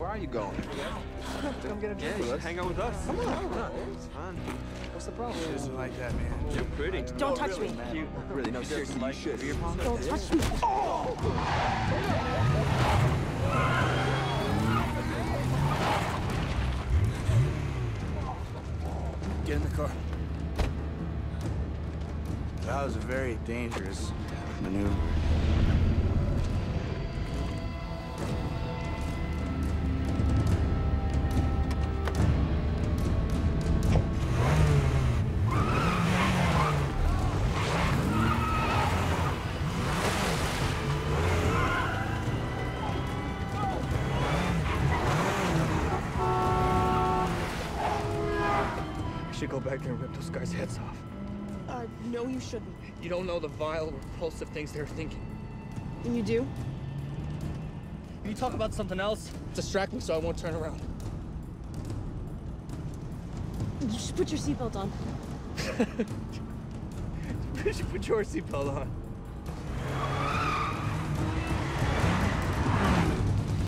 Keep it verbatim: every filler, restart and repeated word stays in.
are you going? Come get a drink Yeah, with you us. hang out with us. Come on, come on. It's fun. What's the problem? She isn't like that, man. You're pretty. Don't touch me. Cute. Really, no, seriously, you should. Your mom? Don't touch me. Get in the car. That was a very dangerous maneuver. I should go back there and rip those guys' heads off. Uh, no, you shouldn't. You don't know the vile, repulsive things they're thinking. And you do? Can you talk about something else? Distract me so I won't turn around. You should put your seatbelt on. You should put your seatbelt on.